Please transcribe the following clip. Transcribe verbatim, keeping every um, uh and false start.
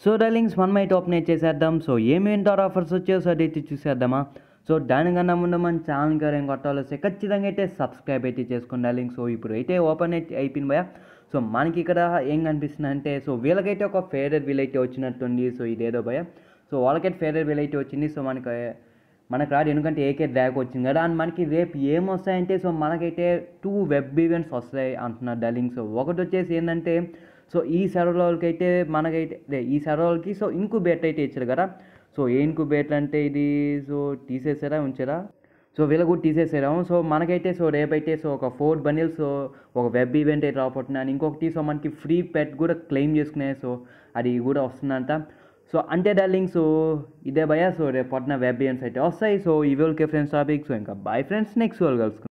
So darlings మనం అయితే open చేసేద్దాం. సో ఏమేంటారు ఆఫర్స్ వచ్చాయో సో అదైతే చూసేద్దామా. సో దానికన్నా ముందు మన ఛానల్కి ఏం కొట్టాలో వస్తే ఖచ్చితంగా అయితే సబ్స్క్రైబ్ అయితే చేసుకోండి డార్లింగ్. సో ఇప్పుడు అయితే ఓపెన్ అయితే అయిపోయింది భయ. సో మనకి ఇక్కడ ఏం కనిపిస్తుంది అంటే సో వీళ్ళకైతే ఒక ఫేవరెట్ వీల్ అయితే వచ్చినట్టుంది. సో ఇదేదో భయ. సో వాళ్ళకైతే ఫేవరెట్ వీల్ అయితే వచ్చింది. సో మనకి మనకు రాదు ఎందుకంటే ఏకే డ్రాక్ వచ్చింది కదా. అండ్ మనకి రేపు ఏం వస్తాయంటే సో మనకైతే టూ వెబ్ ఈవెంట్స్ వస్తాయి అంటున్నారు డార్లింగ్. సో ఒకటి వచ్చేసి ఏంటంటే సో ఈ సర్వర్లకి అయితే మనకైతే ఈ సర్వర్లకి సో ఇంక్యుబేటర్ అయితే ఇచ్చారు కదా. సో ఏ ఇంక్యుబేటర్ అంటే ఇది సో తీసేసారా ఉంచారా. సో వీళ్ళు కూడా తీసేసారాము. సో మనకైతే సో రేపైతే సో ఒక ఫోర్ బండిల్స్ సో ఒక వెబ్ ఈవెంట్ అయితే రాబోతున్నాను. ఇంకొకటి సో మనకి ఫ్రీ పెట్ కూడా క్లెయిమ్ చేసుకునే సో అది కూడా వస్తుందంట. సో అంటే డార్లింగ్ సో ఇదే భయ. సో రేపు పొద్దున వెబ్ ఈవెంట్స్ అయితే వస్తాయి. సో ఈ వీళ్ళకి ఫ్రెండ్స్ టాపిక్. సో ఇంకా బాయ్ ఫ్రెండ్స్, నెక్స్ట్ వాళ్ళు కలుసుకుంటాం.